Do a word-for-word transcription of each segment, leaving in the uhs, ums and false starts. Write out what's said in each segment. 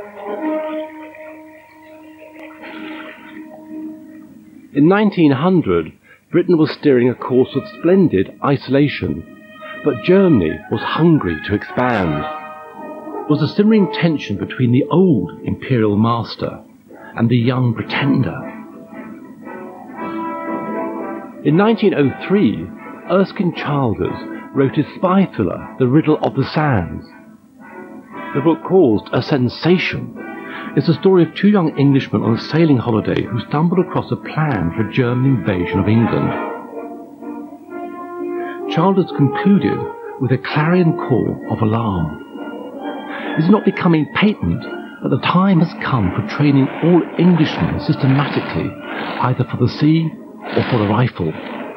In nineteen hundred, Britain was steering a course of splendid isolation, but Germany was hungry to expand. There was a simmering tension between the old imperial master and the young pretender. In nineteen oh three, Erskine Childers wrote his spy thriller, The Riddle of the Sands. The book caused a sensation. It's the story of two young Englishmen on a sailing holiday who stumbled across a plan for a German invasion of England. Childers concluded with a clarion call of alarm. Is it not becoming patent that the time has come for training all Englishmen systematically, either for the sea or for the rifle?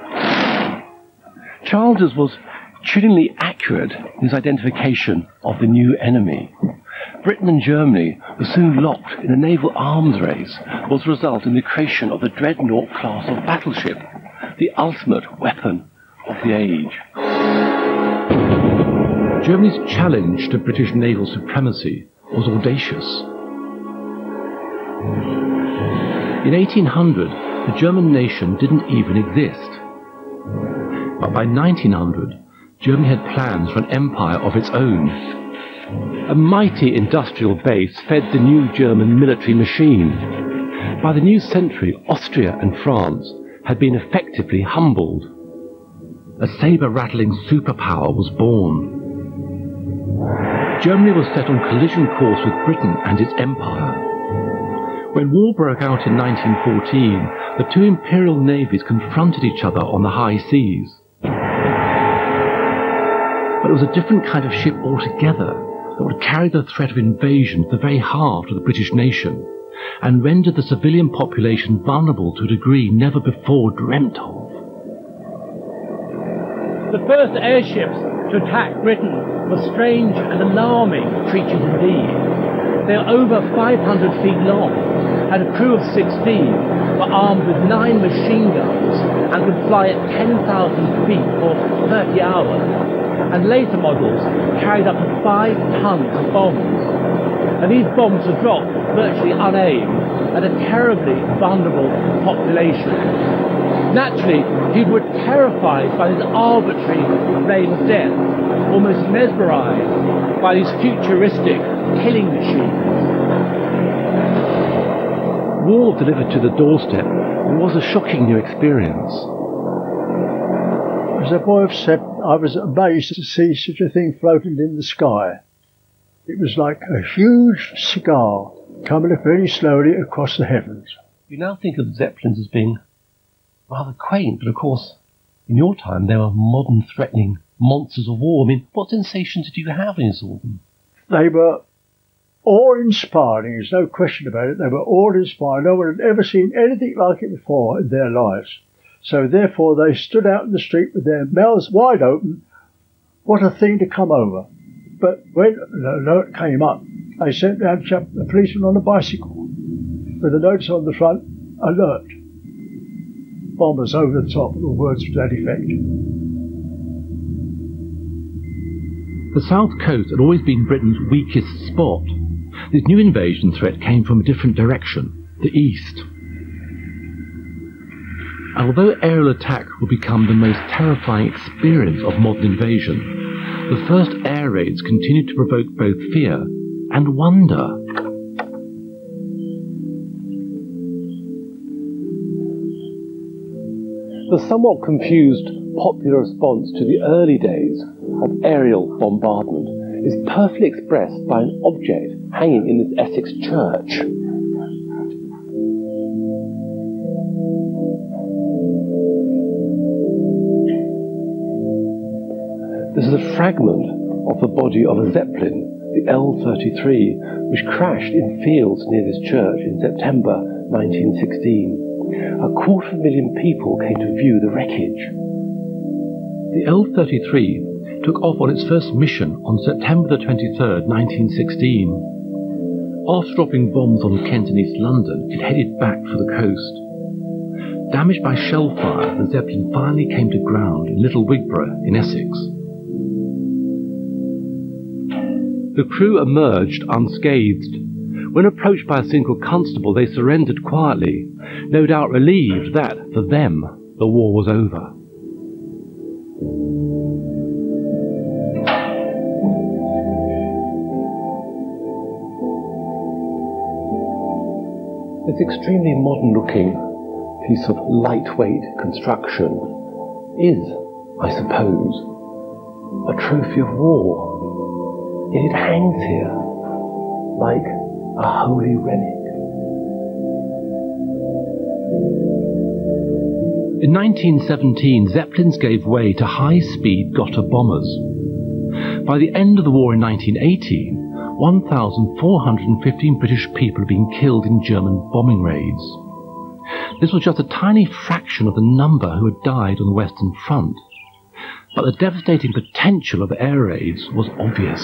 Childers was chillingly accurate in his identification of the new enemy. Britain and Germany were soon locked in a naval arms race that was to result in the creation of the dreadnought class of battleship, the ultimate weapon of the age. Germany's challenge to British naval supremacy was audacious. In eighteen hundred, the German nation didn't even exist. But by nineteen hundred, Germany had plans for an empire of its own. A mighty industrial base fed the new German military machine. By the new century, Austria and France had been effectively humbled. A sabre-rattling superpower was born. Germany was set on collision course with Britain and its empire. When war broke out in nineteen fourteen, the two imperial navies confronted each other on the high seas. But it was a different kind of ship altogether that would carry the threat of invasion to the very heart of the British nation and render the civilian population vulnerable to a degree never before dreamt of. The first airships to attack Britain were strange and alarming creatures indeed. They were over five hundred feet long, had a crew of sixteen, were armed with nine machine guns and could fly at ten thousand feet for thirty hours. And later models carried up to five tons of bombs. And these bombs were dropped virtually unaimed at a terribly vulnerable population. Naturally, people were terrified by this arbitrary flame of death, almost mesmerized by these futuristic killing machines. War delivered to the doorstep was a shocking new experience. As a boy of seven, I was amazed to see such a thing floating in the sky. It was like a huge cigar coming very slowly across the heavens. You now think of the Zeppelins as being rather quaint, but of course, in your time, they were modern, threatening monsters of war. I mean, what sensations did you have when you saw them? They were awe-inspiring, there's no question about it. They were awe-inspiring. No one had ever seen anything like it before in their lives. So therefore they stood out in the street with their mouths wide open. What a thing to come over. But when the alert came up, they sent down a policeman on a bicycle with a notice on the front, alert. Bombers over the top, or words to that effect. The south coast had always been Britain's weakest spot. This new invasion threat came from a different direction, the east. And although aerial attack would become the most terrifying experience of modern invasion, the first air raids continued to provoke both fear and wonder. The somewhat confused popular response to the early days of aerial bombardment is perfectly expressed by an object hanging in this Essex church. This is a fragment of the body of a Zeppelin, the L thirty-three, which crashed in fields near this church in September nineteen sixteen. A quarter of a million people came to view the wreckage. The L thirty-three took off on its first mission on September the twenty-third, nineteen sixteen. After dropping bombs on Kent and East London, it headed back for the coast. Damaged by shell fire, the Zeppelin finally came to ground in Little Wigborough in Essex. The crew emerged unscathed, When approached by a single constable, they surrendered quietly, no doubt relieved that, for them, the war was over. This extremely modern-looking piece of lightweight construction is, I suppose, a trophy of war. Yet it hangs here like a holy relic. In nineteen seventeen, Zeppelins gave way to high-speed Gotha bombers. By the end of the war in nineteen eighteen, one thousand four hundred fifteen British people had been killed in German bombing raids. This was just a tiny fraction of the number who had died on the Western Front, but the devastating potential of air raids was obvious.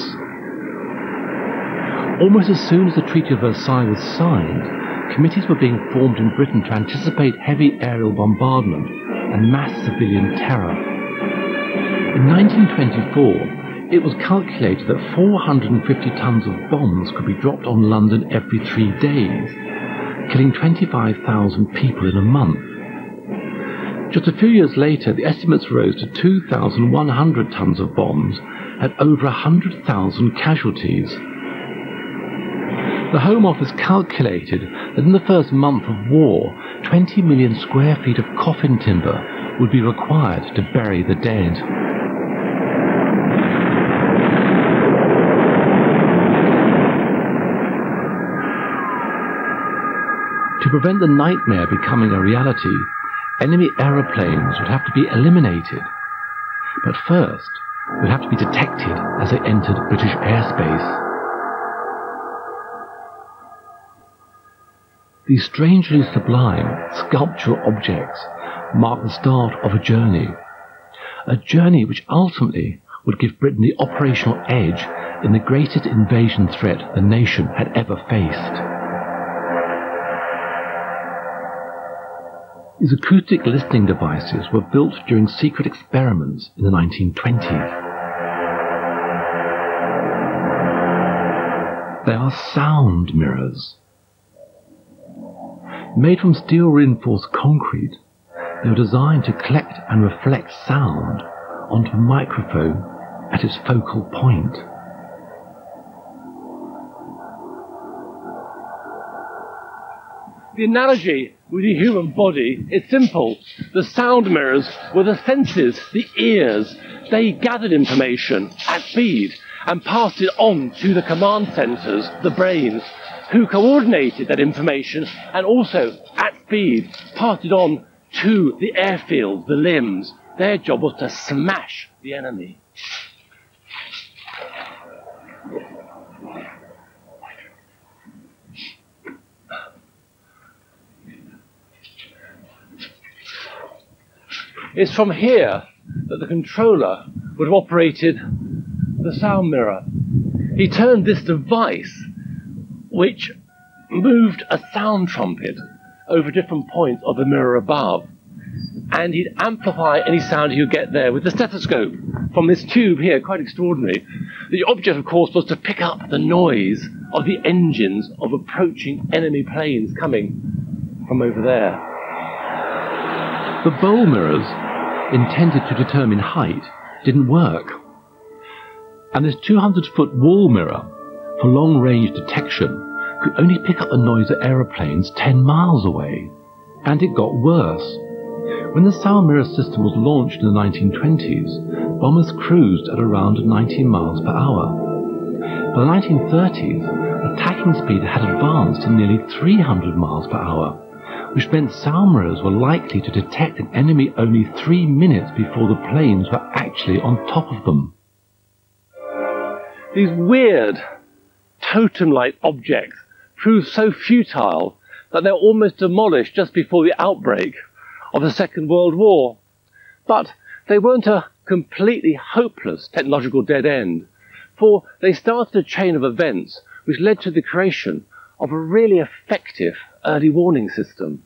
Almost as soon as the Treaty of Versailles was signed, committees were being formed in Britain to anticipate heavy aerial bombardment and mass civilian terror. In nineteen twenty-four, it was calculated that four hundred fifty tons of bombs could be dropped on London every three days, killing twenty-five thousand people in a month. Just a few years later, the estimates rose to two thousand one hundred tons of bombs and over one hundred thousand casualties. The Home Office calculated that in the first month of war, twenty million square feet of coffin timber would be required to bury the dead. To prevent the nightmare becoming a reality, enemy aeroplanes would have to be eliminated. But first, they would have to be detected as they entered British airspace. These strangely sublime, sculptural objects mark the start of a journey. A journey which ultimately would give Britain the operational edge in the greatest invasion threat the nation had ever faced. These acoustic listening devices were built during secret experiments in the nineteen twenties. They are sound mirrors. Made from steel-reinforced concrete, they were designed to collect and reflect sound onto a microphone at its focal point. The analogy with the human body is simple. The sound mirrors were the senses, the ears. They gathered information at speed and passed it on to the command centres, the brains, who coordinated that information and also, at speed, passed it on to the airfield, the limbs. Their job was to smash the enemy. It's from here that the controller would have operated the sound mirror. He turned this device, which moved a sound trumpet over different points of the mirror above, and he'd amplify any sound he would get there with the stethoscope from this tube here, quite extraordinary. The object, of course, was to pick up the noise of the engines of approaching enemy planes coming from over there. The bowl mirrors, intended to determine height, didn't work. And this two hundred foot wall mirror for long-range detection could only pick up the noise of aeroplanes ten miles away. And it got worse. When the sound mirror system was launched in the nineteen twenties, bombers cruised at around ninety miles per hour. By the nineteen thirties, attacking speed had advanced to nearly three hundred miles per hour, which meant sound mirrors were likely to detect an enemy only three minutes before the planes were actually on top of them. These weird, totem-like objects proved so futile that they were almost demolished just before the outbreak of the Second World War. But they weren't a completely hopeless technological dead end, for they started a chain of events which led to the creation of a really effective early warning system.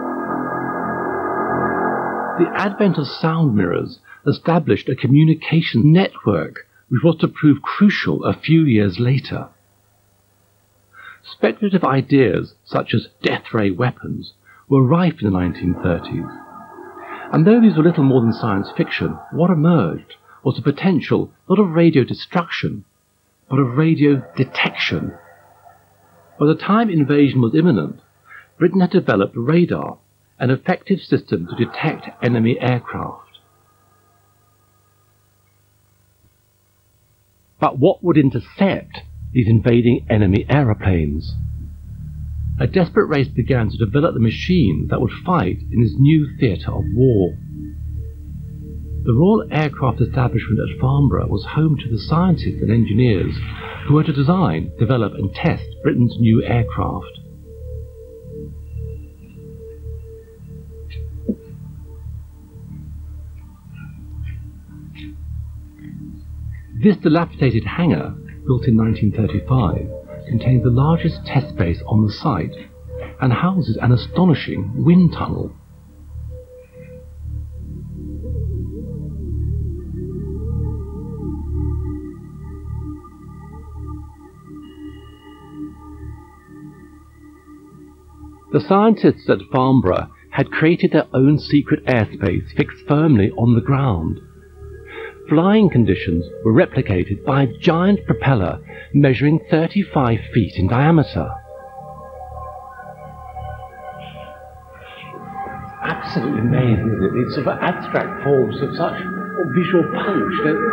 The advent of sound mirrors established a communication network which was to prove crucial a few years later. Speculative ideas such as death ray weapons were rife in the nineteen thirties. And though these were little more than science fiction, what emerged was the potential not of radio destruction, but of radio detection. By the time invasion was imminent, Britain had developed radar, an effective system to detect enemy aircraft. But what would intercept these invading enemy aeroplanes? A desperate race began to develop the machines that would fight in this new theatre of war. The Royal Aircraft Establishment at Farnborough was home to the scientists and engineers who were to design, develop and test Britain's new aircraft. This dilapidated hangar, built in nineteen thirty-five, contains the largest test base on the site and houses an astonishing wind tunnel. The scientists at Farnborough had created their own secret airspace fixed firmly on the ground. Flying conditions were replicated by a giant propeller measuring thirty-five feet in diameter. Absolutely amazing, isn't it? These sort of abstract forms of such visual punch.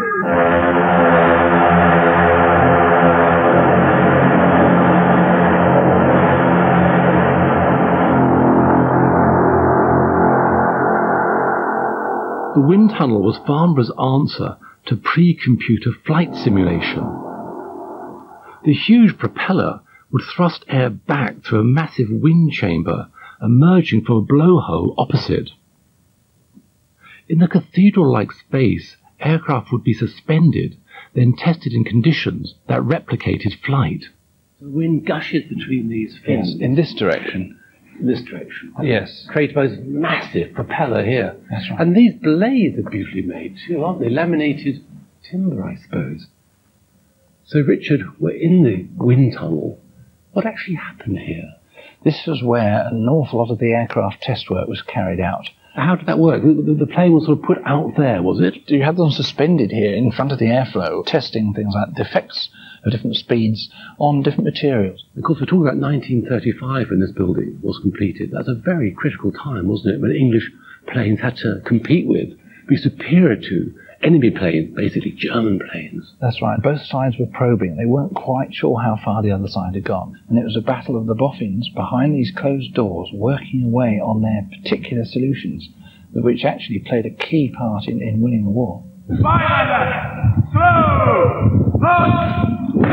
The wind tunnel was Farnborough's answer to pre-computer flight simulation. The huge propeller would thrust air back through a massive wind chamber emerging from a blowhole opposite. In the cathedral-like space, aircraft would be suspended, then tested in conditions that replicated flight. The wind gushes between these fins. Yes, in this direction. This direction. Yes. Created by this massive propeller here. That's right. And these blades are beautifully made too, aren't they? Laminated timber, I suppose. So, Richard, we're in the wind tunnel. What actually happened here? This was where an awful lot of the aircraft test work was carried out. How did that work? The, the plane was sort of put out there, was it? You had them suspended here in front of the airflow, testing things like the effects of different speeds on different materials. Of course, we're talking about nineteen thirty-five when this building was completed. That's a very critical time, wasn't it, when English planes had to compete with, be superior to enemy planes, basically German planes. That's right. Both sides were probing. They weren't quite sure how far the other side had gone. And it was a battle of the boffins behind these closed doors, working away on their particular solutions, which actually played a key part in, in winning the war. Fire! Slow! Launch!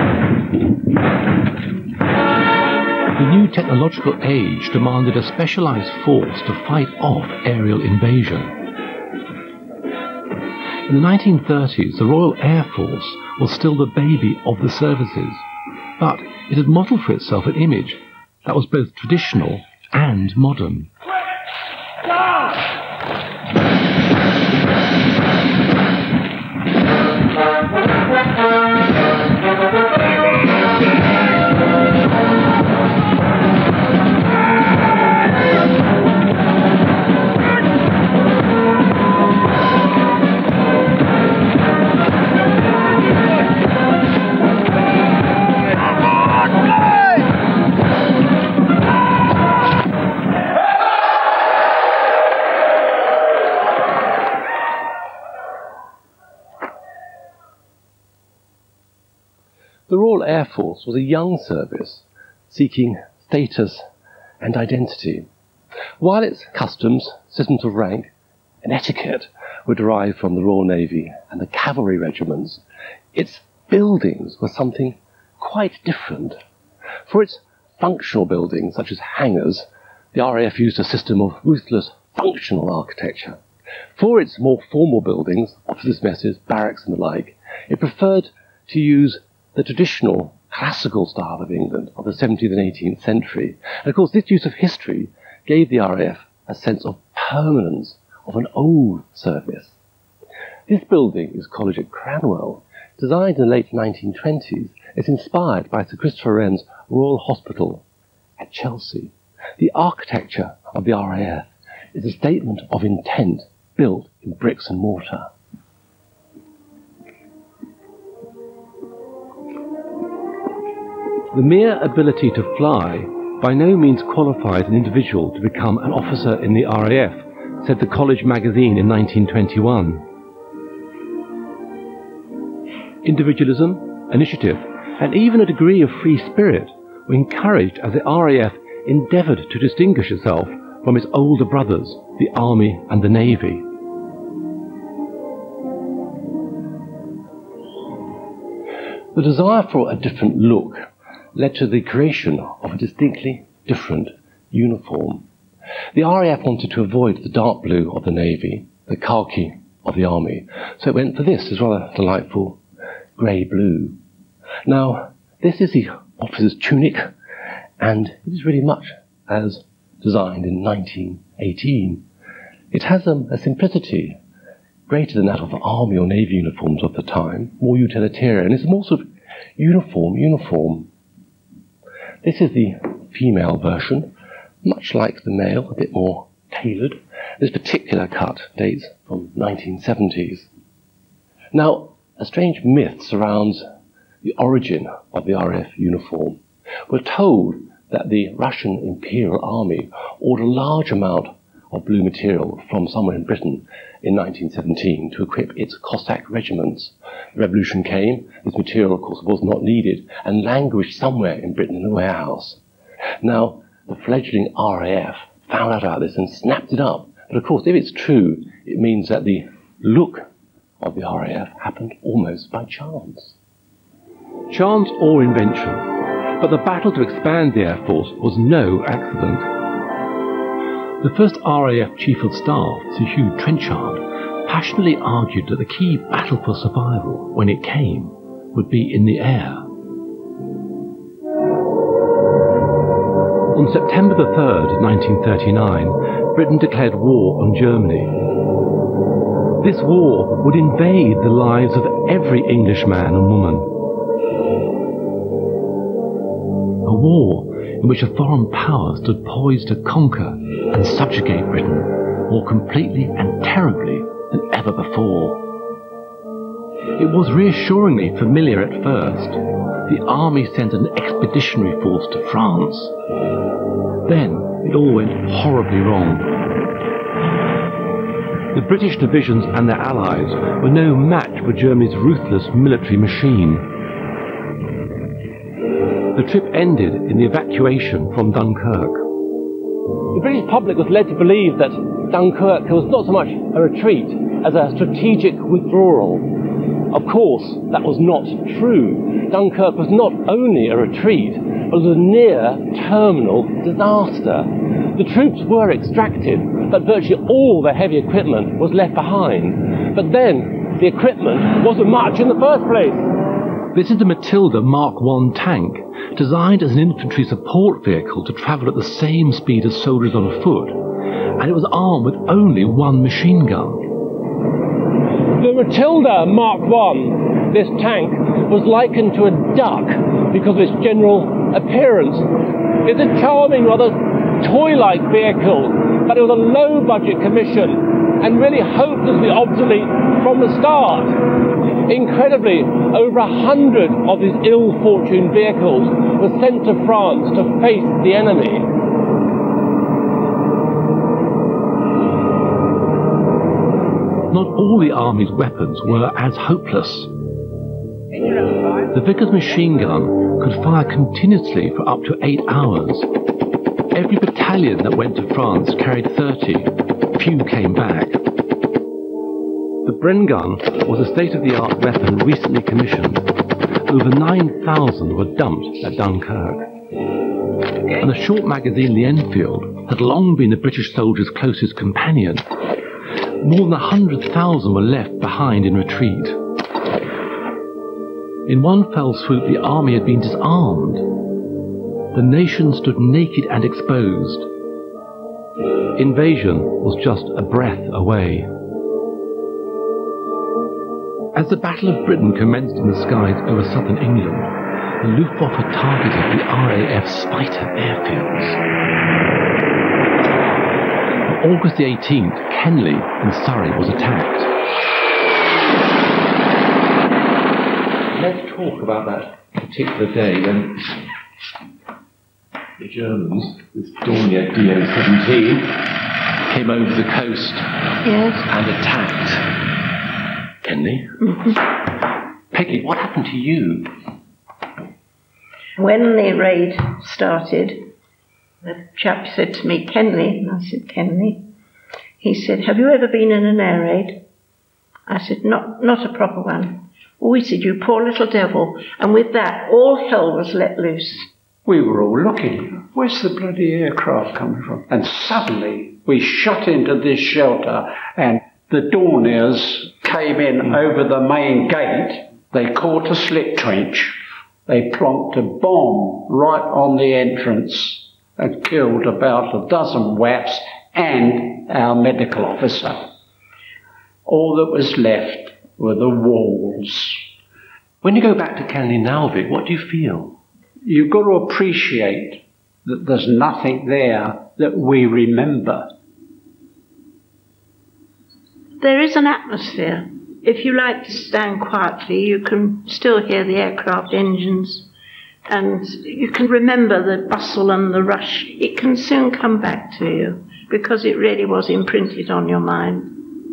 The new technological age demanded a specialized force to fight off aerial invasion. In the nineteen thirties, the Royal Air Force was still the baby of the services, but it had modelled for itself an image that was both traditional and modern. The Royal Air Force was a young service seeking status and identity. While its customs, systems of rank and etiquette were derived from the Royal Navy and the cavalry regiments, its buildings were something quite different. For its functional buildings, such as hangars, the R A F used a system of ruthless functional architecture. For its more formal buildings, officers' messes, barracks and the like, it preferred to use the traditional classical style of England of the seventeenth and eighteenth century. And of course, this use of history gave the R A F a sense of permanence of an old service. This building is College at Cranwell, designed in the late nineteen twenties is inspired by Sir Christopher Wren's Royal Hospital at Chelsea. The architecture of the R A F is a statement of intent built in bricks and mortar. The mere ability to fly by no means qualifies an individual to become an officer in the R A F, said the College magazine in nineteen twenty-one. Individualism, initiative, and even a degree of free spirit were encouraged as the R A F endeavoured to distinguish itself from its older brothers, the Army and the Navy. The desire for a different look led to the creation of a distinctly different uniform. The R A F wanted to avoid the dark blue of the Navy, the khaki of the Army, so it went for this, this rather delightful grey blue. Now, this is the officer's tunic, and it is really much as designed in nineteen eighteen. It has um, a simplicity greater than that of the Army or Navy uniforms of the time, more utilitarian. It's more sort of uniform, uniform. This is the female version, much like the male, a bit more tailored. This particular cut dates from nineteen seventies. Now, a strange myth surrounds the origin of the R A F uniform. We're told that the Russian Imperial Army ordered a large amount of blue material from somewhere in Britain in nineteen seventeen to equip its Cossack regiments. The revolution came, this material of course was not needed and languished somewhere in Britain in a warehouse. Now the fledgling R A F found out about this and snapped it up, but of course if it's true it means that the look of the R A F happened almost by chance. Chance or invention, but the battle to expand the Air Force was no accident. The first R A F Chief of Staff, Sir Hugh Trenchard, passionately argued that the key battle for survival, when it came, would be in the air. On September the third, nineteen thirty-nine, Britain declared war on Germany. This war would invade the lives of every English man and woman. A war in which a foreign power stood poised to conquer and subjugate Britain more completely and terribly than ever before. It was reassuringly familiar at first. The army sent an expeditionary force to France. Then it all went horribly wrong. The British divisions and their allies were no match for Germany's ruthless military machine. The trip ended in the evacuation from Dunkirk. The British public was led to believe that Dunkirk was not so much a retreat as a strategic withdrawal. Of course, that was not true. Dunkirk was not only a retreat, but was a near-terminal disaster. The troops were extracted, but virtually all their heavy equipment was left behind. But then, the equipment wasn't much in the first place. This is the Matilda Mark one tank, designed as an infantry support vehicle to travel at the same speed as soldiers on foot, and it was armed with only one machine gun. The Matilda Mark one, this tank, was likened to a duck because of its general appearance. It's a charming, rather toy-like vehicle, but it was a low-budget commission and really hopelessly obsolete from the start. Incredibly, over a hundred of these ill-fortuned vehicles were sent to France to face the enemy. Not all the army's weapons were as hopeless. The Vickers machine gun could fire continuously for up to eight hours. Every battalion that went to France carried thirty. Few came back. The Bren gun was a state-of-the-art weapon recently commissioned. Over nine thousand were dumped at Dunkirk. And the short magazine the Enfield had long been the British soldiers' closest companion. More than one hundred thousand were left behind in retreat. In one fell swoop, the army had been disarmed. The nation stood naked and exposed. Invasion was just a breath away. As the Battle of Britain commenced in the skies over southern England, the Luftwaffe targeted the R A F Speiter airfields. On August the eighteenth, Kenley in Surrey was attacked. Let's talk about that particular day when the Germans, this Dornier D O seventeen, came over the coast yes. and attacked Kenley. Mm-hmm. Peggy, what happened to you? When the raid started, the chap said to me, Kenley, and I said, Kenley. He said, have you ever been in an air raid? I said, not, not a proper one. Oh, he said, you poor little devil. And with that, all hell was let loose. We were all looking, where's the bloody aircraft coming from? And suddenly we shot into this shelter and the Dorniers came in over the main gate. They caught a slip trench. They plonked a bomb right on the entrance and killed about a dozen W A Ps and our medical officer. All that was left were the walls. When you go back to Kenley now, Vic, what do you feel? You've got to appreciate that there's nothing there that we remember. There is an atmosphere. If you like to stand quietly, you can still hear the aircraft engines and you can remember the bustle and the rush. It can soon come back to you because it really was imprinted on your mind.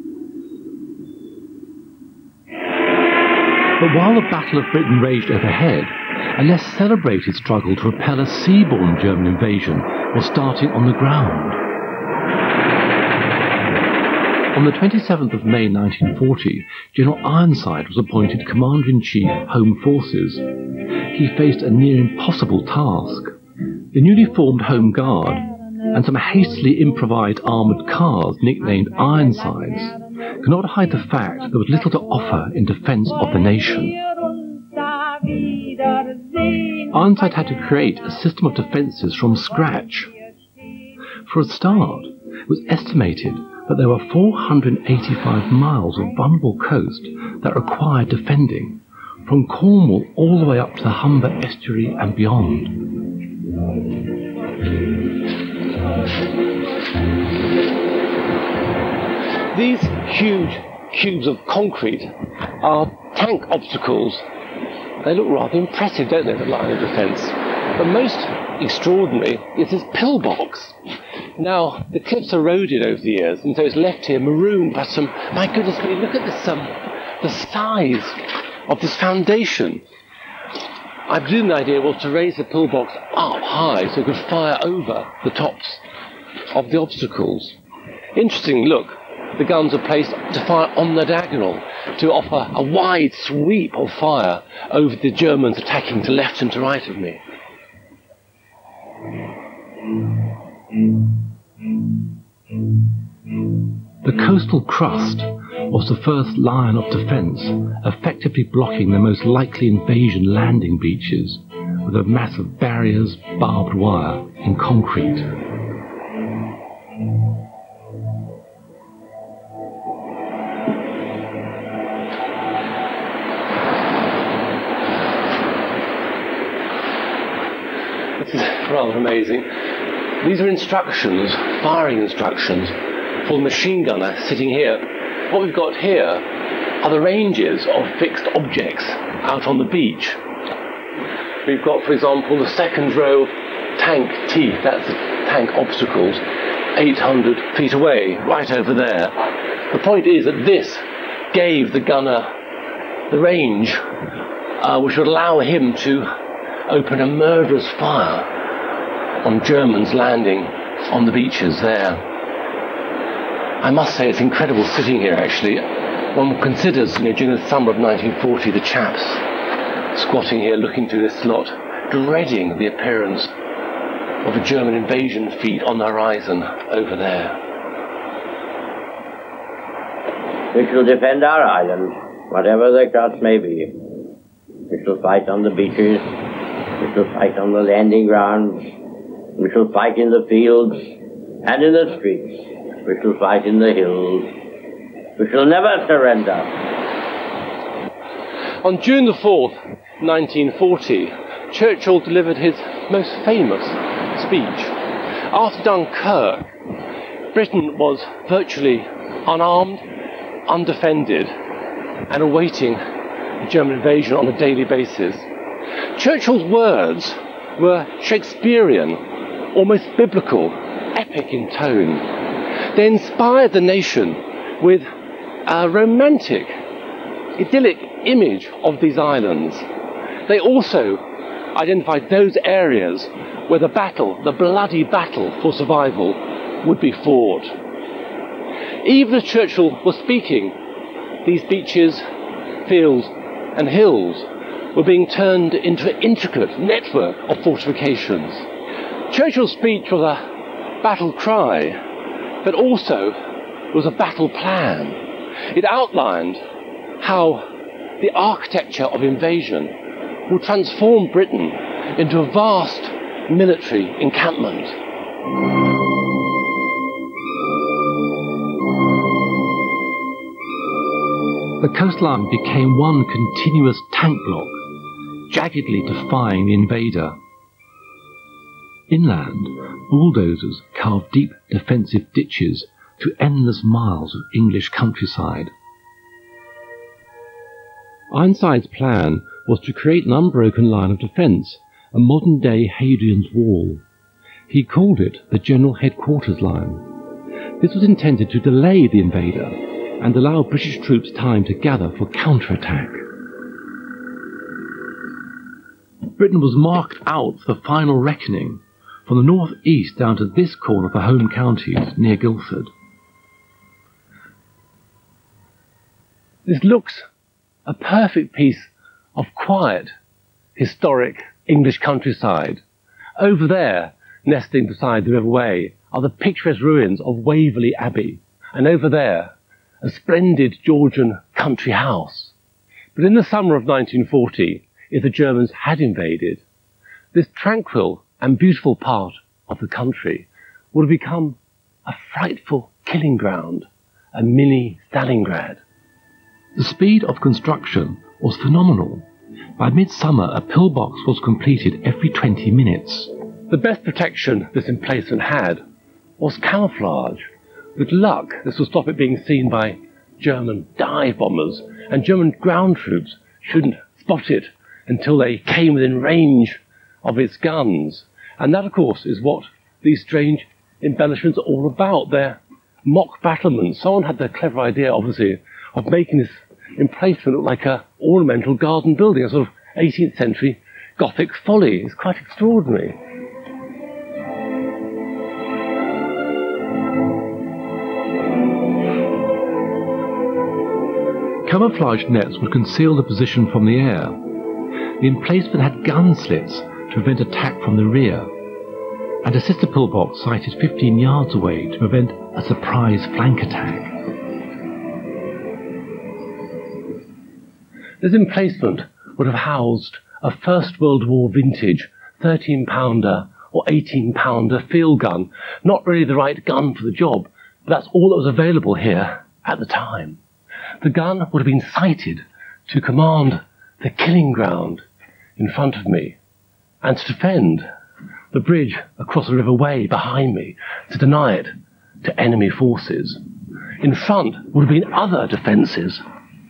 But while the Battle of Britain raged overhead, a less celebrated struggle to repel a seaborne German invasion was starting on the ground. On the twenty-seventh of May nineteen forty, General Ironside was appointed Commander-in-Chief, Home Forces. He faced a near impossible task. The newly formed Home Guard and some hastily improvised armoured cars nicknamed Ironsides could not hide the fact there was little to offer in defence of the nation. Ironside had to create a system of defences from scratch. For a start, it was estimated that there were four hundred eighty-five miles of vulnerable coast that required defending, from Cornwall all the way up to the Humber estuary and beyond. These huge cubes of concrete are tank obstacles. They look rather impressive, don't they, the line of defence? But most extraordinary is this pillbox. Now, the cliffs eroded over the years, and so it's left here maroon, but um, my goodness me, look at this, um, the size of this foundation. I presume the idea was to raise the pillbox up high so it could fire over the tops of the obstacles. Interesting, look, the guns are placed to fire on the diagonal, to offer a wide sweep of fire over the Germans attacking to left and to right of me. The coastal crust was the first line of defence, effectively blocking the most likely invasion landing beaches with a mass of barriers, barbed wire and concrete. This is rather amazing. These are instructions, firing instructions, for the machine gunner sitting here. What we've got here are the ranges of fixed objects out on the beach. We've got, for example, the second row of tank teeth, that's the tank obstacles, eight hundred feet away, right over there. The point is that this gave the gunner the range uh, which would allow him to open a murderous fire on Germans landing on the beaches there. I must say it's incredible sitting here, actually. One considers, you know, during the summer of nineteen forty, the chaps squatting here looking through this slot, dreading the appearance of a German invasion fleet on the horizon over there. We shall defend our island, whatever the cost may be. We shall fight on the beaches, we shall fight on the landing grounds, we shall fight in the fields and in the streets. We shall fight in the hills. We shall never surrender. On June the fourth, nineteen forty, Churchill delivered his most famous speech. After Dunkirk, Britain was virtually unarmed, undefended, and awaiting the German invasion on a daily basis. Churchill's words were Shakespearean, almost biblical, epic in tone. They inspired the nation with a romantic, idyllic image of these islands. They also identified those areas where the battle, the bloody battle for survival, would be fought. Even as Churchill was speaking, these beaches, fields and hills were being turned into an intricate network of fortifications. Churchill's speech was a battle cry, but also was a battle plan. It outlined how the architecture of invasion would transform Britain into a vast military encampment. The coastline became one continuous tank block, jaggedly defying the invader. Inland, bulldozers carved deep defensive ditches through endless miles of English countryside. Ironside's plan was to create an unbroken line of defence, a modern-day Hadrian's Wall. He called it the General Headquarters Line. This was intended to delay the invader and allow British troops time to gather for counterattack. Britain was marked out for the final reckoning, from the north east down to this corner of the home counties near Guildford. This looks a perfect piece of quiet, historic English countryside. Over there, nesting beside the River Wey, are the picturesque ruins of Waverley Abbey, and over there, a splendid Georgian country house. But in the summer of nineteen forty, if the Germans had invaded, this tranquil and beautiful part of the country would have become a frightful killing ground, a mini Stalingrad. The speed of construction was phenomenal. By midsummer, a pillbox was completed every twenty minutes. The best protection this emplacement had was camouflage. With luck, this would stop it being seen by German dive bombers, and German ground troops shouldn't spot it until they came within range of its guns. And that, of course, is what these strange embellishments are all about. They're mock battlements. Someone had the clever idea, obviously, of making this emplacement look like an ornamental garden building, a sort of eighteenth century Gothic folly. It's quite extraordinary. Camouflage nets would conceal the position from the air. The emplacement had gun slits to prevent attack from the rear, and a sister pillbox sited fifteen yards away to prevent a surprise flank attack. This emplacement would have housed a First World War vintage thirteen pounder or eighteen pounder field gun. Not really the right gun for the job, but that's all that was available here at the time. The gun would have been sighted to command the killing ground in front of me and to defend the bridge across the River Wey behind me, to deny it to enemy forces. In front would have been other defences.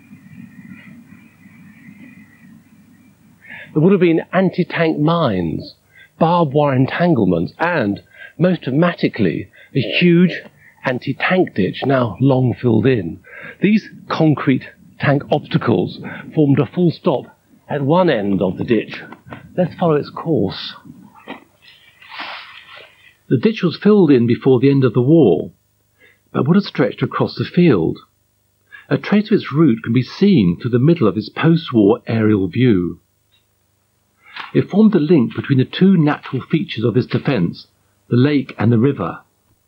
There would have been anti-tank mines, barbed wire entanglements, and, most dramatically, a huge anti-tank ditch now long filled in. These concrete tank obstacles formed a full stop at one end of the ditch. Let's follow its course. The ditch was filled in before the end of the war, but would have stretched across the field. A trace of its route can be seen through the middle of its post-war aerial view. It formed the link between the two natural features of this defence, the lake and the river.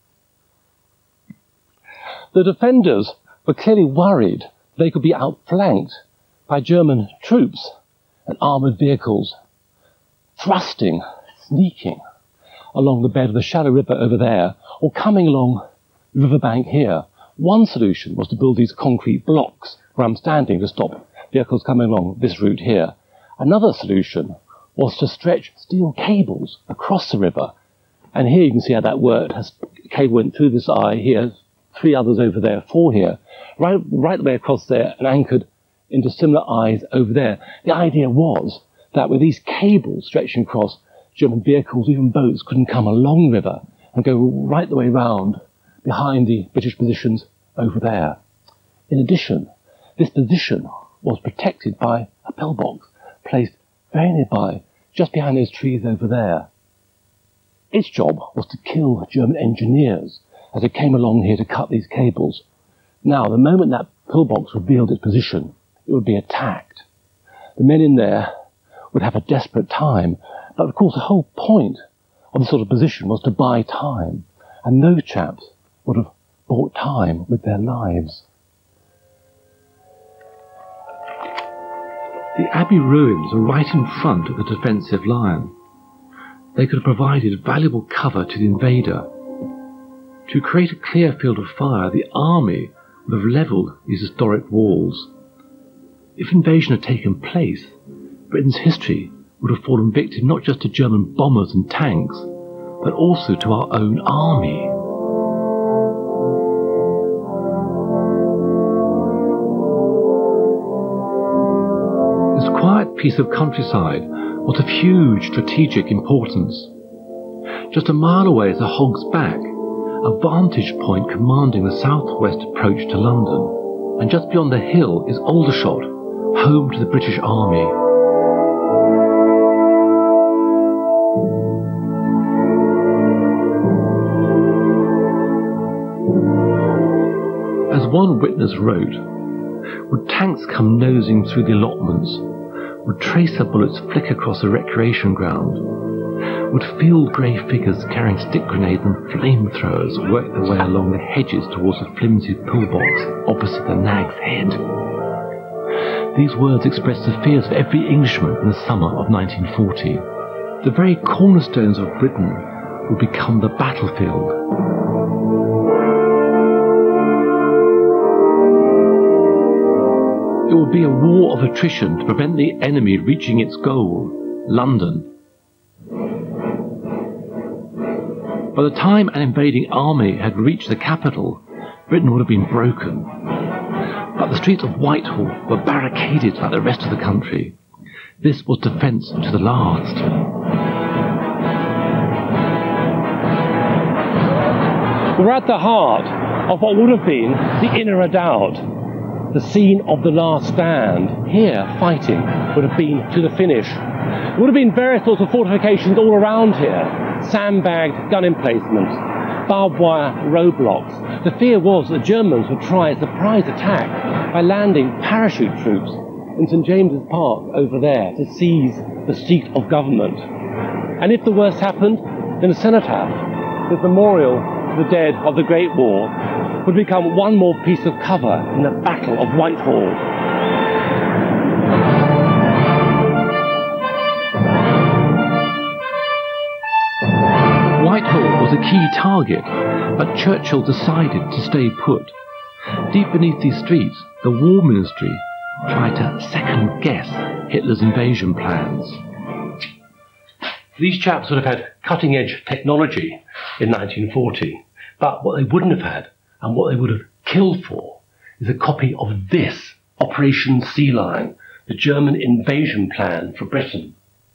The defenders were clearly worried they could be outflanked by German troops and armoured vehicles, thrusting, sneaking along the bed of the shallow river over there, or coming along the riverbank here. One solution was to build these concrete blocks where I'm standing to stop vehicles coming along this route here. Another solution was to stretch steel cables across the river. And here you can see how that worked. A cable went through this eye here, three others over there, four here, right, right the way across there and anchored into similar eyes over there. The idea was that with these cables stretching across, German vehicles, even boats, couldn't come along the river and go right the way round behind the British positions over there. In addition, this position was protected by a pillbox placed very nearby, just behind those trees over there. Its job was to kill German engineers as they came along here to cut these cables. Now, the moment that pillbox revealed its position, it would be attacked. The men in there would have a desperate time, but of course the whole point of this sort of position was to buy time, and those chaps would have bought time with their lives. The Abbey ruins are right in front of the defensive line. They could have provided valuable cover to the invader. To create a clear field of fire, the army would have levelled these historic walls. If invasion had taken place, Britain's history would have fallen victim not just to German bombers and tanks, but also to our own army. This quiet piece of countryside was of huge strategic importance. Just a mile away is the Hog's Back, a vantage point commanding the southwest approach to London, and just beyond the hill is Aldershot, home to the British Army. As one witness wrote, would tanks come nosing through the allotments, would tracer bullets flick across the recreation ground, would field grey figures carrying stick grenades and flamethrowers work their way along the hedges towards the flimsy pillbox opposite the Nag's Head. These words express the fears of every Englishman in the summer of nineteen forty. The very cornerstones of Britain would become the battlefield. It would be a war of attrition to prevent the enemy reaching its goal, London. By the time an invading army had reached the capital, Britain would have been broken. But the streets of Whitehall were barricaded like the rest of the country. This was defence to the last. We're at the heart of what would have been the Inner Redoubt, the scene of the last stand. Here, fighting would have been to the finish. There would have been various sorts of fortifications all around here, sandbagged gun emplacements, barbed wire roadblocks. The fear was the Germans would try a surprise attack by landing parachute troops in St James's Park over there to seize the seat of government. And if the worst happened, then the cenotaph, this memorial to the dead of the Great War, would become one more piece of cover in the Battle of Whitehall. Whitehall was a key target, but Churchill decided to stay put. Deep beneath these streets, the War Ministry tried to second-guess Hitler's invasion plans. These chaps would have had cutting-edge technology in nineteen forty, but what they wouldn't have had, and what they would have killed for, is a copy of this, Operation Sea Lion, the German invasion plan for Britain.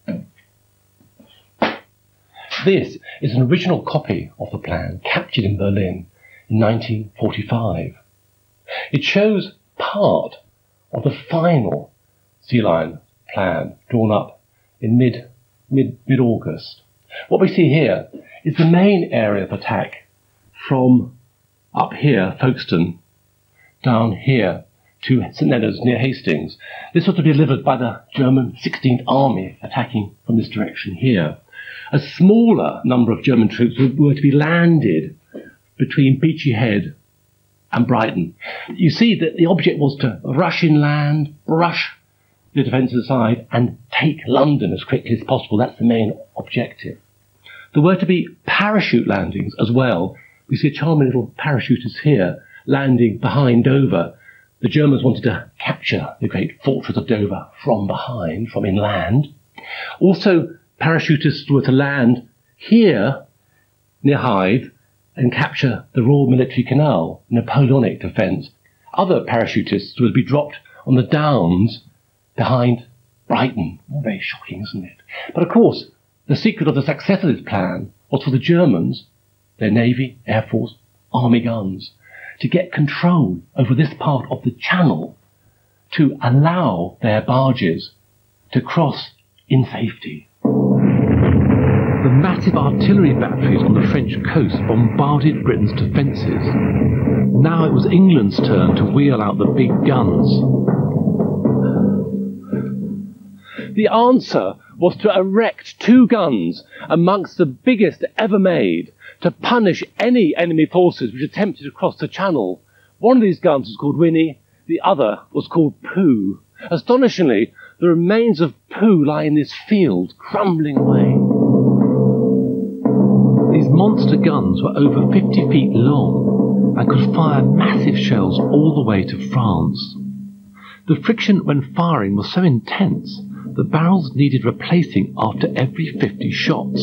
This is an original copy of the plan captured in Berlin in nineteen forty-five. It shows part of the final Sea Lion plan drawn up in mid, mid, mid-August. What we see here is the main area of attack from up here, Folkestone, down here to St Leonard's near Hastings. This was to be delivered by the German sixteenth Army attacking from this direction here. A smaller number of German troops were to be landed between Beachy Head and Brighton. You see that the object was to rush inland, brush the defensive side, and take London as quickly as possible. That's the main objective. There were to be parachute landings as well. We see a charming little parachutist here landing behind Dover. The Germans wanted to capture the great fortress of Dover from behind, from inland. Also, parachutists were to land here near Hythe and capture the Royal Military Canal, Napoleonic defence. Other parachutists would be dropped on the Downs behind Brighton. Oh, very shocking, isn't it? But of course, the secret of the success of this plan was for the Germans, their Navy, Air Force, Army guns, to get control over this part of the channel to allow their barges to cross in safety. The massive artillery batteries on the French coast bombarded Britain's defences. Now it was England's turn to wheel out the big guns. The answer was to erect two guns amongst the biggest ever made to punish any enemy forces which attempted to cross the channel. One of these guns was called Winnie, the other was called Pooh. Astonishingly, the remains of Pooh lie in this field, crumbling away. These monster guns were over fifty feet long and could fire massive shells all the way to France. The friction when firing was so intense the barrels needed replacing after every fifty shots.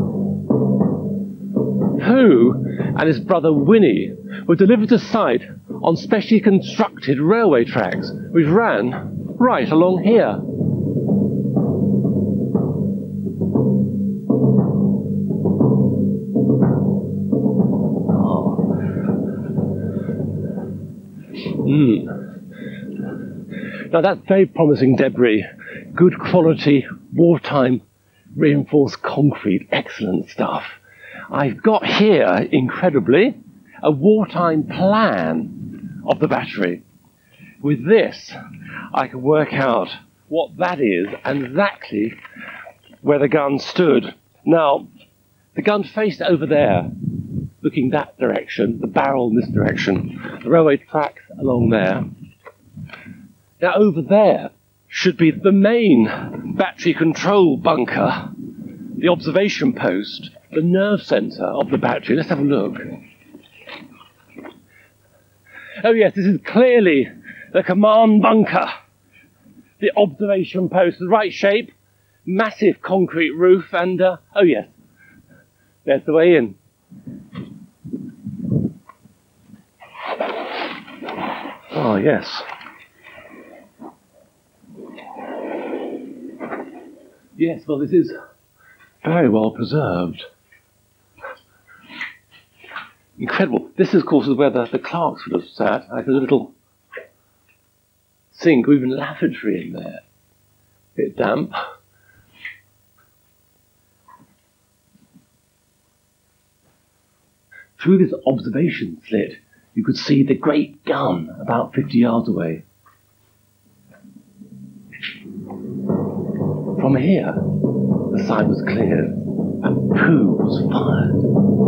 Pooh and his brother Winnie were delivered to site on specially constructed railway tracks which ran right along here. Mm. Now that's very promising debris. Good quality, wartime, reinforced concrete, excellent stuff. I've got here, incredibly, a wartime plan of the battery. With this, I can work out what that is and exactly where the gun stood. Now, the gun faced over there, looking that direction, the barrel in this direction, the railway tracks along there. Now over there should be the main battery control bunker, the observation post, the nerve centre of the battery. Let's have a look. Oh yes, this is clearly the command bunker, the observation post, the right shape, massive concrete roof, and uh, oh yes, there's the way in. Oh yes. Yes, well this is very well preserved. Incredible. This, of course, is where the, the clerks would have sat. Like a little sink or even lavatory in there. A bit damp. Through this observation slit, you could see the great gun about fifty yards away. From here, the site was cleared and Pooh was fired.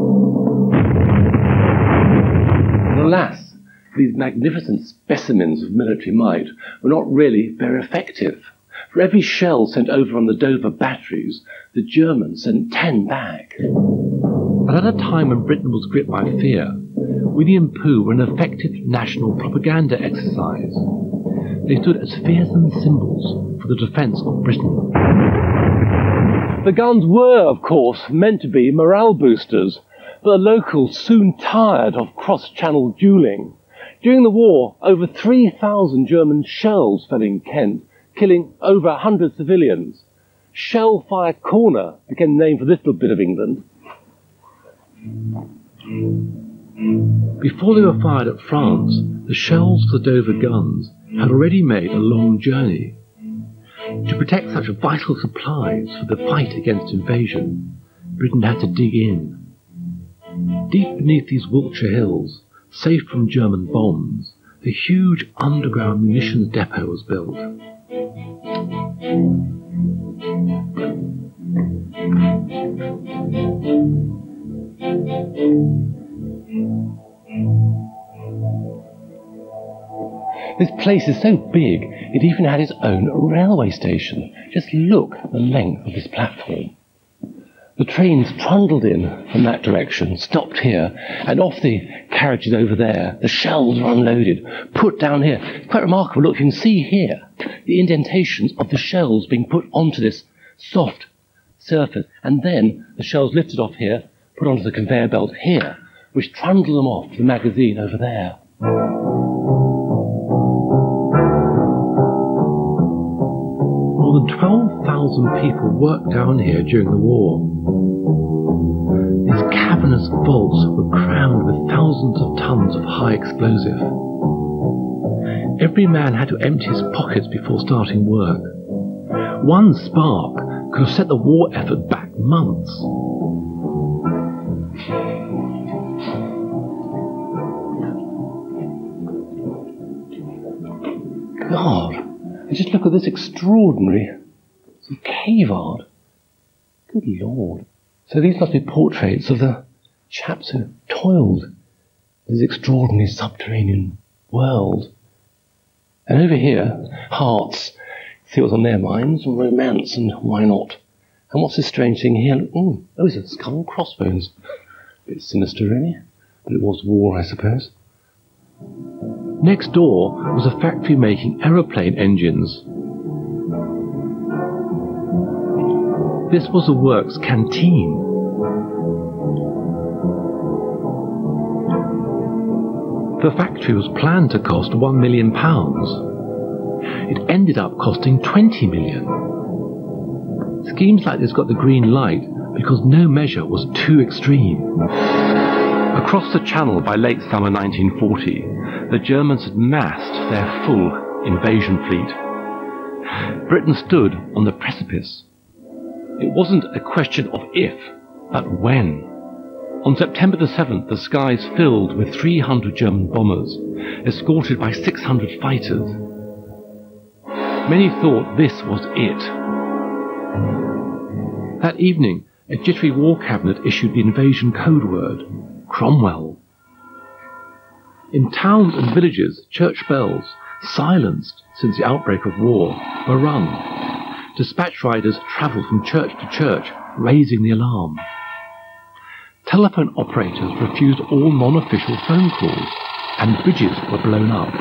And alas, these magnificent specimens of military might were not really very effective. For every shell sent over on the Dover batteries, the Germans sent ten back. But at a time when Britain was gripped by fear, Winnie and Pooh were an effective national propaganda exercise. They stood as fearsome symbols for the defence of Britain. The guns were, of course, meant to be morale boosters, but the locals soon tired of cross-channel duelling. During the war, over three thousand German shells fell in Kent, killing over one hundred civilians. Shellfire Corner became the name for this little bit of England. Before they were fired at France, the shells for the Dover guns had already made a long journey. To protect such vital supplies for the fight against invasion, Britain had to dig in. Deep beneath these Wiltshire hills, safe from German bombs, a huge underground munitions depot was built. This place is so big, it even had its own railway station. Just look at the length of this platform. The trains trundled in from that direction, stopped here, and off the carriages over there. The shells were unloaded, put down here. It's quite remarkable. Look, you can see here the indentations of the shells being put onto this soft surface, and then the shells lifted off here, put onto the conveyor belt here, which trundled them off to the magazine over there. More than twelve thousand people worked down here during the war. These cavernous vaults were crammed with thousands of tons of high explosive. Every man had to empty his pockets before starting work. One spark could have set the war effort back months. God, and just look at this extraordinary cave art. Good Lord. So these must be portraits of the chaps who toiled in this extraordinary subterranean world. And over here, hearts. See what's on their minds, and romance, and why not? And what's this strange thing here? Ooh, oh, it's a skull and crossbones. A bit sinister, really. But it was war, I suppose. Next door was a factory making aeroplane engines. This was the works canteen. The factory was planned to cost one million pounds. It ended up costing twenty million. Schemes like this got the green light because no measure was too extreme. Across the channel by late summer nineteen forty, the Germans had massed their full invasion fleet. Britain stood on the precipice. It wasn't a question of if, but when. On September the seventh, the skies filled with three hundred German bombers, escorted by six hundred fighters. Many thought this was it. That evening, a jittery war cabinet issued the invasion code word, Cromwell. In towns and villages, church bells, silenced since the outbreak of war, were rung. Dispatch riders travelled from church to church, raising the alarm. Telephone operators refused all non-official phone calls, and bridges were blown up.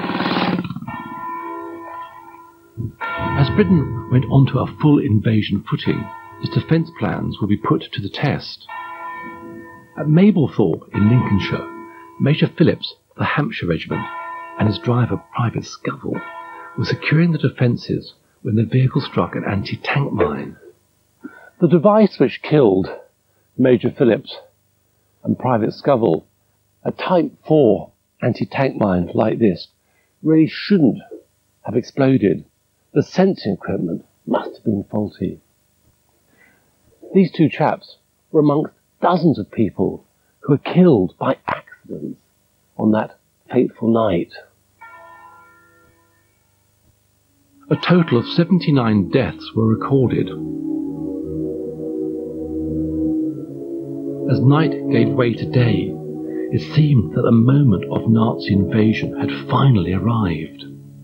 As Britain went onto a full invasion footing, its defence plans would be put to the test. At Mablethorpe in Lincolnshire, Major Phillips of the Hampshire Regiment and his driver Private Scoville were securing the defences when the vehicle struck an anti-tank mine. The device which killed Major Phillips and Private Scoville, a Type four anti-tank mine like this, really shouldn't have exploded. The sensing equipment must have been faulty. These two chaps were amongst dozens of people who were killed by accidents on that fateful night. A total of seventy-nine deaths were recorded. As night gave way to day, it seemed that the moment of Nazi invasion had finally arrived.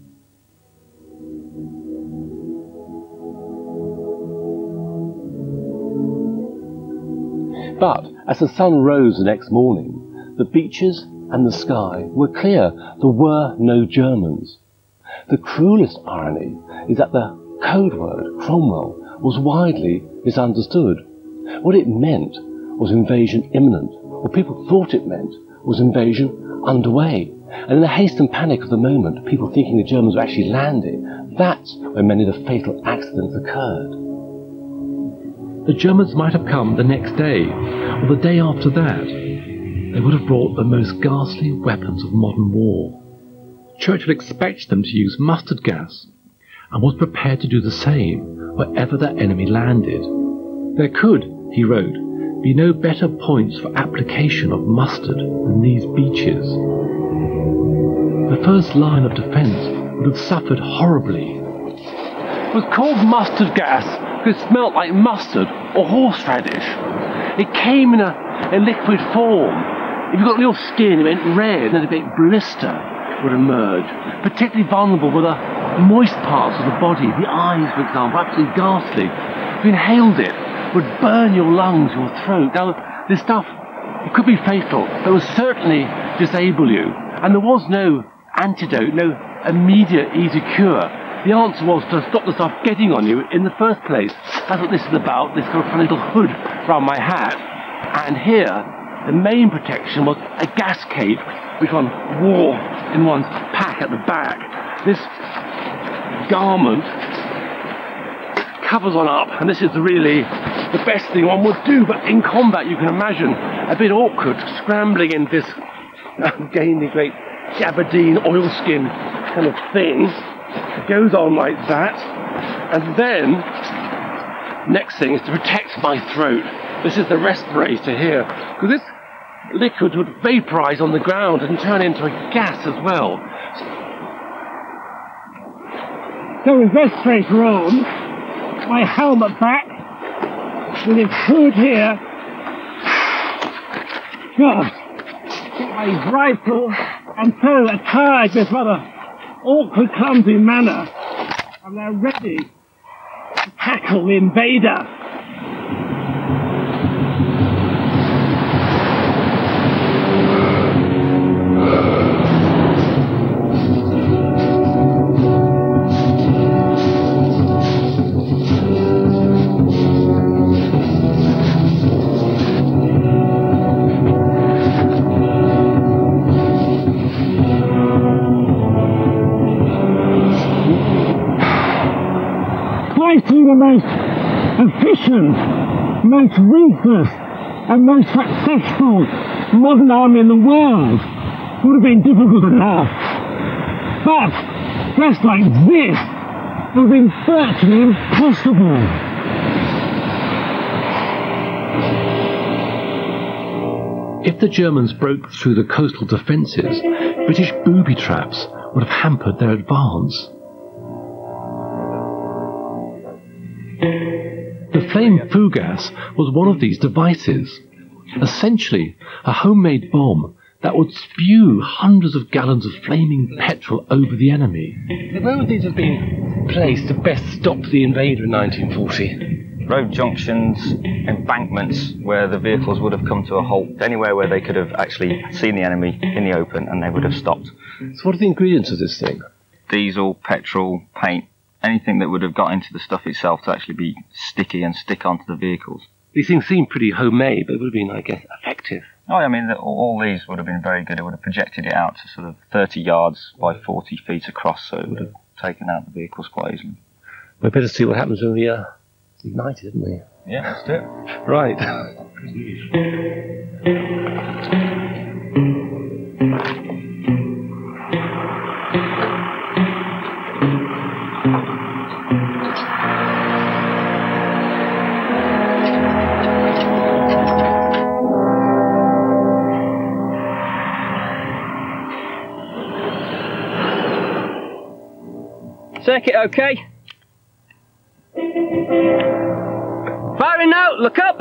But as the sun rose the next morning, the beaches and the sky were clear. There were no Germans. The cruelest irony is that the code word, Cromwell, was widely misunderstood. What it meant was invasion imminent. What people thought it meant was invasion underway. And in the haste and panic of the moment, people thinking the Germans were actually landing, that's when many of the fatal accidents occurred. The Germans might have come the next day, or the day after that. They would have brought the most ghastly weapons of modern war. Churchill expected them to use mustard gas, and was prepared to do the same wherever their enemy landed. There could, he wrote, be no better points for application of mustard than these beaches. The first line of defence would have suffered horribly. It was called mustard gas because it smelt like mustard or horseradish. It came in a, a liquid form. If you got real skin, it went red, and then a big blister would emerge. Particularly vulnerable were the moist parts of the body, the eyes, for example, absolutely ghastly. If you inhaled it, it would burn your lungs, your throat. Now, this stuff, it could be fatal, but it would certainly disable you. And there was no antidote, no immediate, easy cure. the answer was to stop the stuff getting on you in the first place. That's what this is about, this kind of funny little hood around my hat. And here, the main protection was a gas cape, which one wore in one's pack at the back. This garment covers on up, and this is really the best thing one would do, but in combat you can imagine a bit awkward scrambling in this again the great gabardine oilskin kind of thing. It goes on like that, and then next thing is to protect my throat. This is the respirator here, because this liquid would vaporize on the ground and turn into a gas as well. So with respirator on, my helmet back, with its hood here, God, got my rifle, and so attired with rather awkward, clumsy manner, I'm now ready to tackle the invader. The most efficient, most ruthless and most successful modern army in the world would have been difficult enough. But just like this, it would have been virtually impossible. If the Germans broke through the coastal defences, British booby traps would have hampered their advance. The flame fougasse was one of these devices, essentially a homemade bomb that would spew hundreds of gallons of flaming petrol over the enemy. Where would these have been placed to best stop the invader in nineteen forty? Road junctions, embankments where the vehicles would have come to a halt, anywhere where they could have actually seen the enemy in the open and they would have stopped. So what are the ingredients of this thing? Diesel, petrol, paint. Anything that would have got into the stuff itself to actually be sticky and stick onto the vehicles. These things seem pretty homemade, but it would have been, I guess, effective. Oh, I mean, all these would have been very good. It would have projected it out to sort of thirty yards by forty feet across, so it would have taken out the vehicles quite easily. We better see what happens when we uh, ignite it, didn't we? Yeah, let's do it. Right. Circuit okay? Firing now, look up!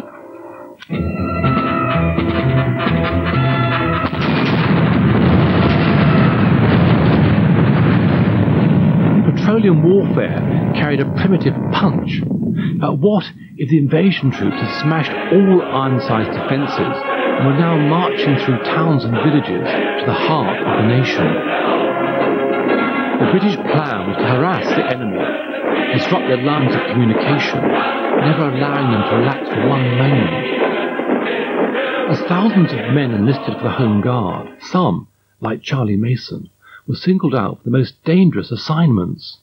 Petroleum warfare carried a primitive punch. But what if the invasion troops had smashed all Ironside's defences and were now marching through towns and villages to the heart of the nation? The British plan was to harass the enemy, disrupt their lines of communication, never allowing them to relax for one moment. As thousands of men enlisted for the Home Guard, some, like Charlie Mason, were singled out for the most dangerous assignments.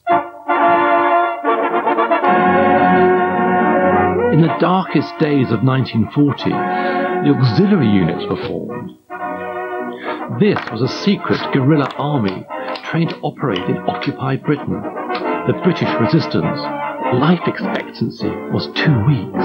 In the darkest days of nineteen forty, the auxiliary units were formed. This was a secret guerrilla army trained to operate in occupied Britain. The British resistance life expectancy was two weeks.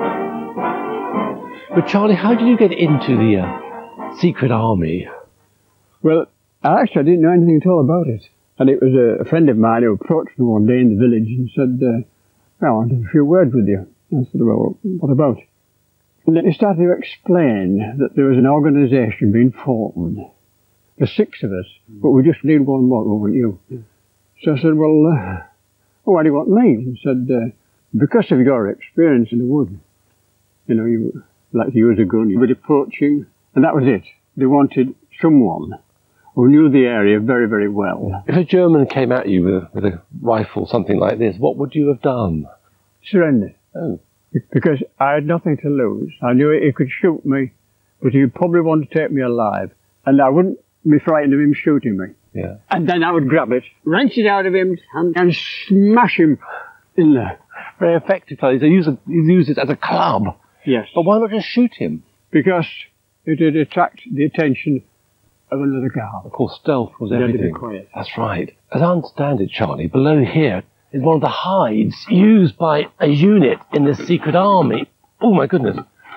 But Charlie, how did you get into the uh, secret army? Well, actually I didn't know anything at all about it. And it was a, a friend of mine who approached me one day in the village and said, uh, well, I want to have a few words with you. I said, well, what about? And then he started to explain that there was an organisation being formed. There's six of us, but we just need one more, won't you? So I said, well, uh, oh, why do you want me? He said, uh, because of your experience in the wood. You know, you like to use a gun, you were poaching, and that was it. They wanted someone who knew the area very, very well. If a German came at you with a, with a rifle, something like this, what would you have done? Surrender. Oh. Because I had nothing to lose. I knew he could shoot me, but he'd probably want to take me alive. And I wouldn't be frightened of him shooting me. Yeah. And then I would grab it, wrench it out of him, and, and smash him in there. Very effective. So you use, a, you use it as a club. Yes. But why not just shoot him? Because it would attract the attention of another guard. Of course, stealth was You had to be everything. quiet. That's right. As I understand it, Charlie, below here is one of the hides used by a unit in the secret army. Oh my goodness.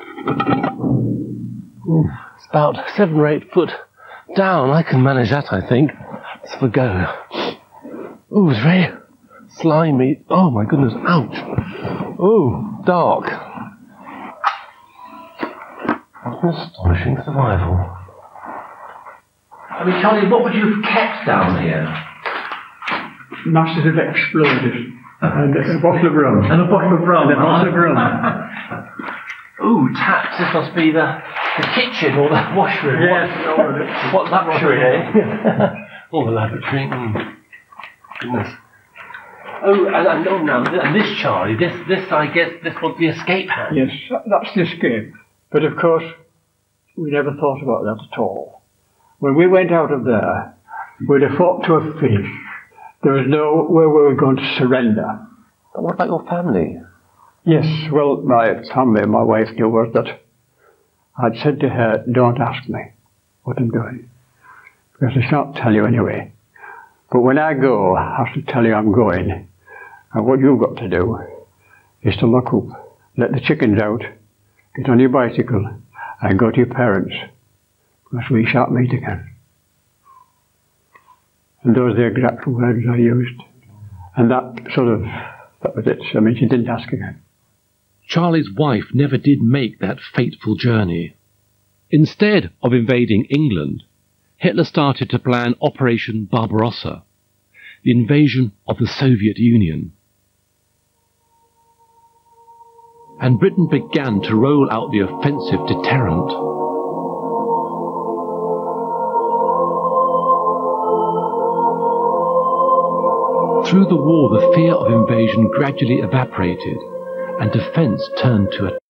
It's about seven or eight foot down. I can manage that, I think. Let's have a go. Oh, it's very slimy. Oh my goodness, ouch. Oh, dark. What an astonishing survival. I mean, Charlie, what would you have kept down here? Masses of explosives. And a bottle of rum. And a bottle of rum. And a bottle of rum. Ooh, taps. This must be the, the kitchen or the washroom. Yes. What, what luxury, eh? Oh, the lavatory. Mm. Goodness. Oh, and, and, oh, now, and this, Charlie, this, this, I guess, this was the escape hatch. Yes, that's the escape. But of course, we never thought about that at all. When we went out of there, we'd have fought to a finish. There was no where we were going to surrender. But what about your family? Yes, well, my family, my wife knew was that I'd said to her, don't ask me what I'm doing, because I shan't tell you anyway. But when I go, I have to tell you I'm going, and what you've got to do is to lock up, let the chickens out, get on your bicycle, and go to your parents, because we shan't meet again. And those are the exact words I used. And that sort of, that was it. I mean, she didn't ask again. Charlie's wife never did make that fateful journey. Instead of invading England, Hitler started to plan Operation Barbarossa, the invasion of the Soviet Union. And Britain began to roll out the offensive deterrent. Through the war, the fear of invasion gradually evaporated, and defence turned to a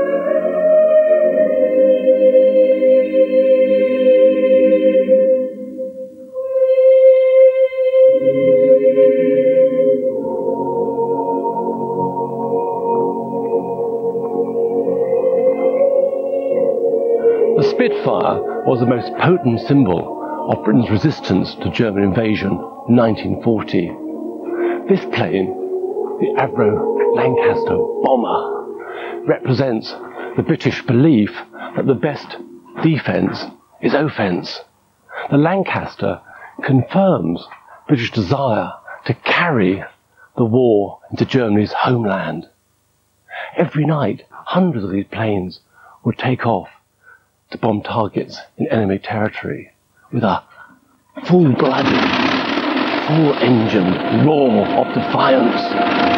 The Spitfire was the most potent symbol of Britain's resistance to German invasion in nineteen forty. This plane, the Avro Lancaster bomber, represents the British belief that the best defence is offence. The Lancaster confirms British desire to carry the war into Germany's homeland. Every night, hundreds of these planes would take off to bomb targets in enemy territory with a full-blooded, full-engine roar of defiance.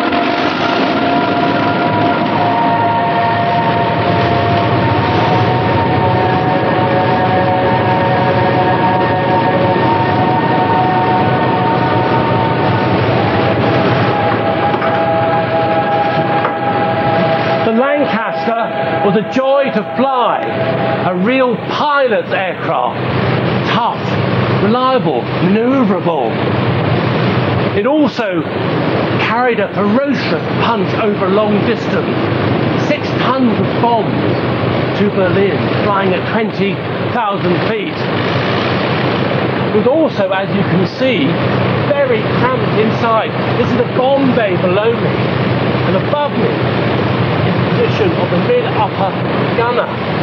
Was a joy to fly, a real pilot's aircraft, tough, reliable, manoeuvrable. It also carried a ferocious punch over long distance, six tons of bombs to Berlin, flying at twenty thousand feet. It was also, as you can see, very cramped inside. This is a bomb bay below me, and above me, of the mid-upper gunner.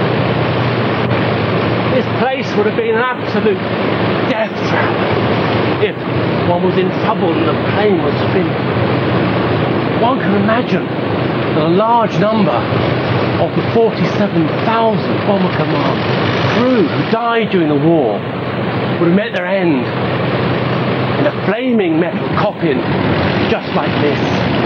This place would have been an absolute death trap if one was in trouble and the plane was spinning. One can imagine that a large number of the forty-seven thousand Bomber Command crew who died during the war would have met their end in a flaming metal coffin just like this.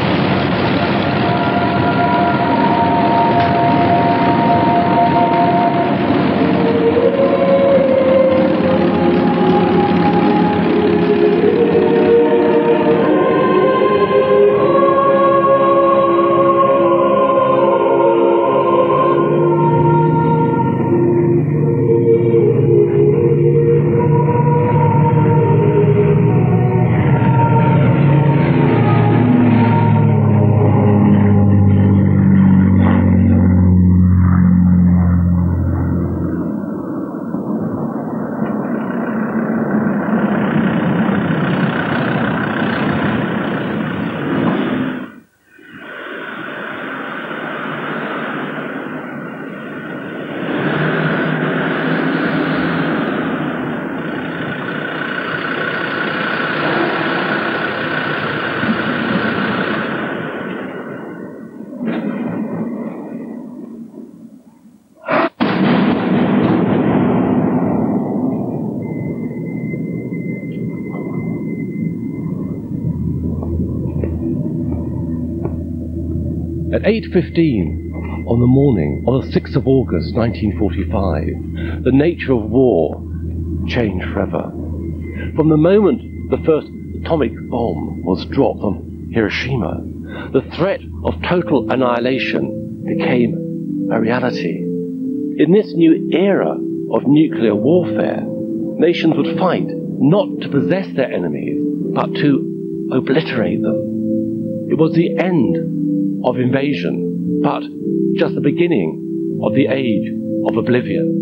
At eight fifteen on the morning of the sixth of August nineteen forty-five, the nature of war changed forever. From the moment the first atomic bomb was dropped on Hiroshima, the threat of total annihilation became a reality. In this new era of nuclear warfare, nations would fight not to possess their enemies, but to obliterate them. It was the end of invasion, but just the beginning of the age of oblivion.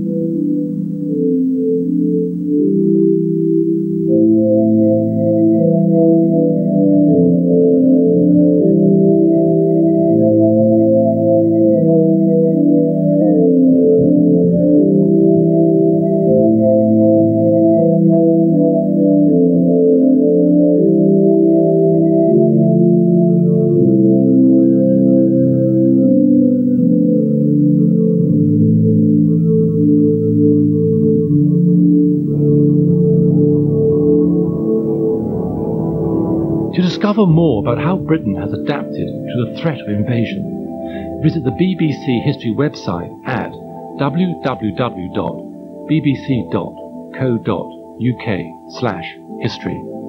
To discover more about how Britain has adapted to the threat of invasion, visit the B B C History website at w w w dot b b c dot co dot u k slash history.